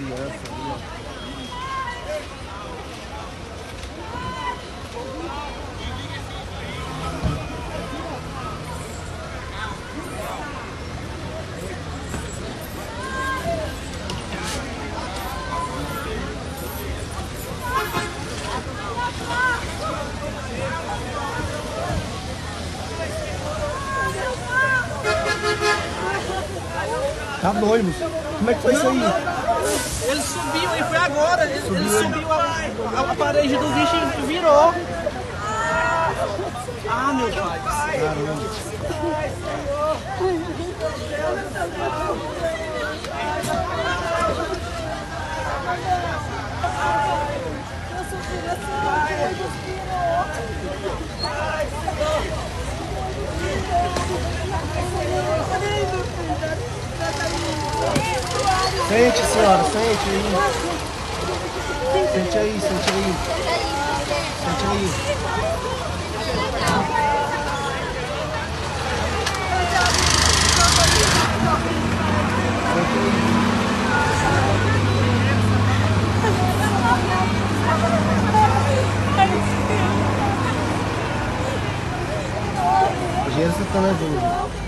criança ali, ó. Tá no ônibus. Como é que foi isso aí? Ele subiu e foi agora. Ele subiu a parede do bicho e virou. Ah, meu pai. Caramba. Sente, senhora, sente aí. Sente aí, sente aí. Sente aí. Engenheiro Santana Júnior.